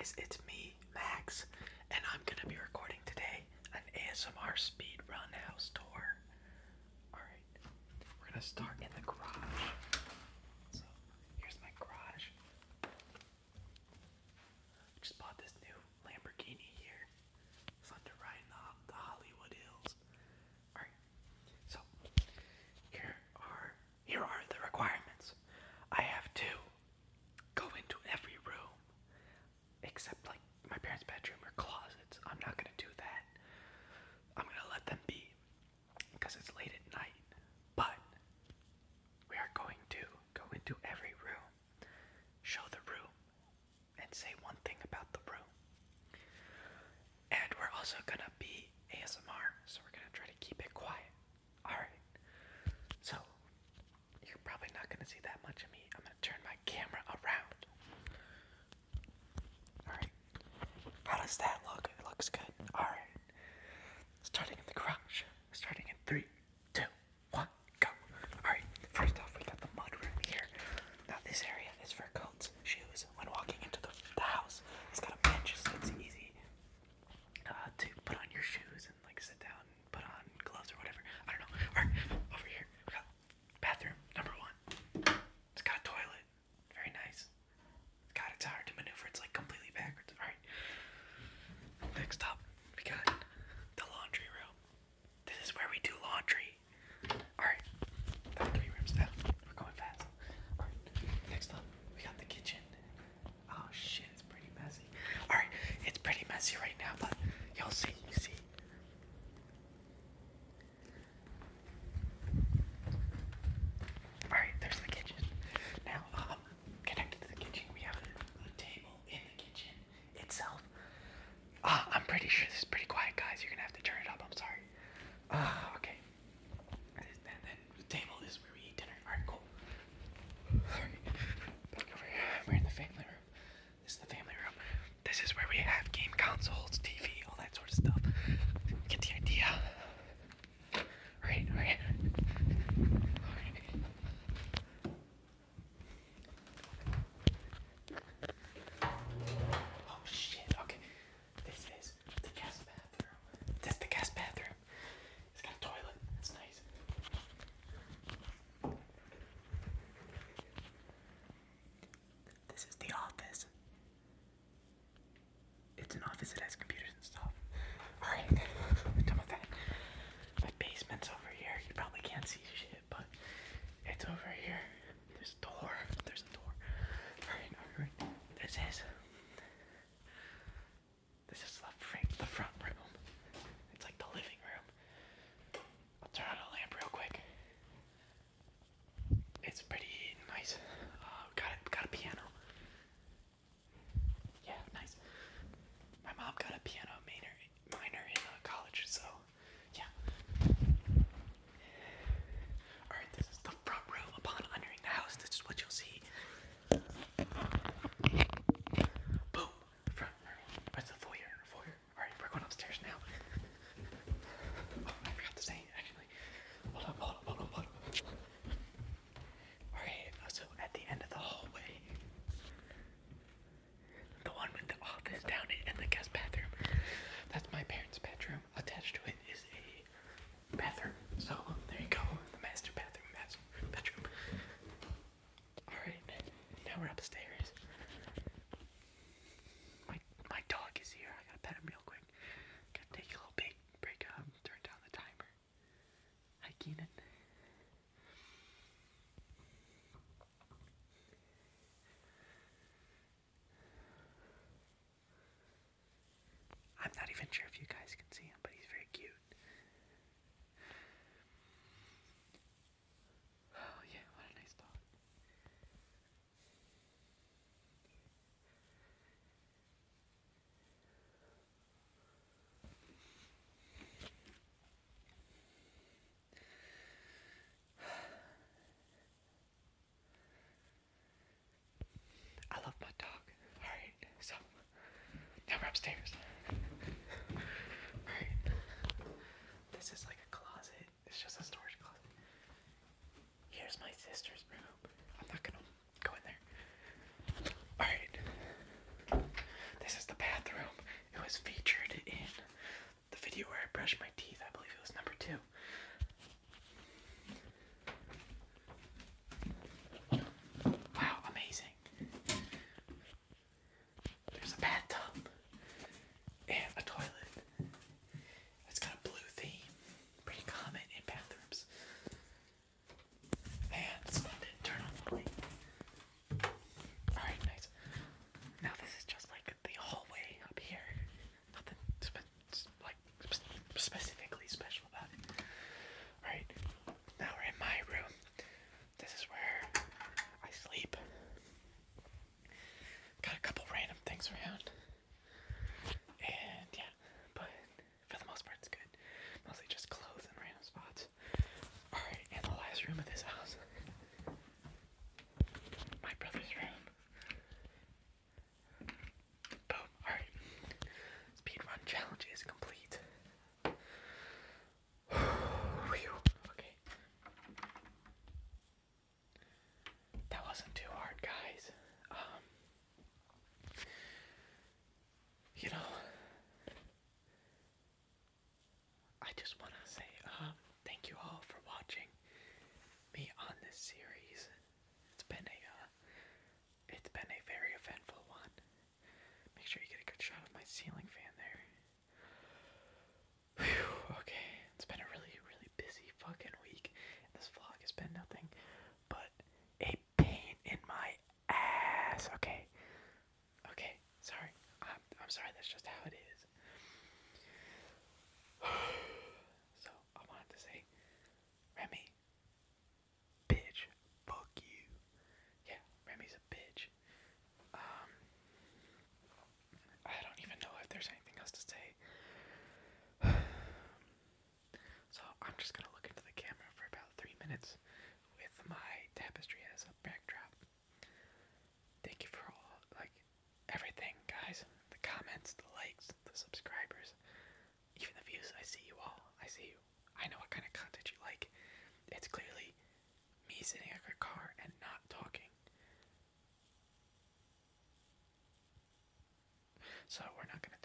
guys, it's me, Max, and I'm gonna be recording today an ASMR speed run house tour. Alright, we're gonna start in the garage. So, here's my garage. Just bought this new Lamborghini here. Fun to ride in the Hollywood Hills. Alright, so here are the requirements. I have to go into every room except like my parents' bedroom or closets. I'm not gonna do that. I'm gonna let them be because it's late at night. But we are going to go into every room, show the room, and say one thing about the room. And we're also gonna be ASMR, so we're gonna try to keep it quiet. Alright. So you're probably not gonna see that much of me. I'm gonna turn my camera around. Alright. How does that look? It looks good. Alright. Starting in the garage. Starting in 3, 2, 1, go. Alright. First off, we got the mud room here. Now this area is for coats, shoes. When walking into the house, it's got a bench so it's easy to put on your shoes and like sit down and put on gloves or whatever. I don't know. Alright. Over here, we got bathroom number 1. It's got a toilet. Very nice. It's hard to maneuver. It's like completely backwards. Alright. Next up, we got the laundry room. This is where we do laundry. Alright. Got 3 rooms down. We're going fast. Alright. Next up, we got the kitchen. Oh shit, it's pretty messy. Alright, it's pretty messy right now, but you'll see, you see. Alright, there's the kitchen. Now, connected to the kitchen, we have a table in the kitchen itself. I'm pretty sure this is pretty quiet, guys. You're gonna have to turn it up, I'm sorry. Okay. And then the table is where we eat dinner. Alright, cool. Alright, back over here. We're in the family room. This is the family room. This is where we have game consoles, TV, all that sort of stuff. Get the idea. Alright, alright. Oh shit, okay. This is the guest bathroom. This is the guest bathroom. It's got a toilet. It's nice. This is the office. It's an office that has computers and stuff. Alright, done with that. My basement's over here. You probably can't see shit, but it's over here. There's a door. There's a door. Alright. This is the front room. It's like the living room. I'll turn on a lamp real quick. It's pretty nice. Got a piano. Yeah, nice. My mom got a piano minor in college, so yeah. Alright, this is the front room. Upon entering the house, this is what you'll see. Boom. Front room. Where's the foyer? Alright, we're going upstairs now. Oh, I forgot to say, actually. Hold up. Alright, so at the end of the hallway, the one with the office down it and the guest bathroom, that's my parents' bedroom. Attached to it is a bathroom. So there you go, the master bedroom. Alright, now we're upstairs. My dog is here. I gotta pet him real quick. Gotta take a little break, turn down the timer. Hi, Keenan. I'm not even sure if you guys can see him, but he's very cute. Oh yeah, what a nice dog. I love my dog. Alright, so now we're upstairs. Alright. This is like a closet. It's just a storage closet. Here's my sister's room. I'm not gonna go in there. Alright. This is I just want to say thank you all for watching me on this series. It's been a very eventful one. Make sure you get a good shot of my ceiling fan there. Whew, okay, it's been a really, really busy fucking week. This vlog has been nothing but a pain in my ass. Okay, sorry. I'm sorry. That's just how it is. So I wanted to say, Remy, bitch, fuck you. Yeah, Remy's a bitch. I don't even know if there's anything else to say. So I'm just gonna look into the camera for about 3 minutes with my tapestry as a backdrop. Thank you for all, everything, guys. The comments, the likes, the subscribers, even the views. I see you all. I see you. I know what kind of content you like. It's clearly me sitting in a car and not talking. So we're not gonna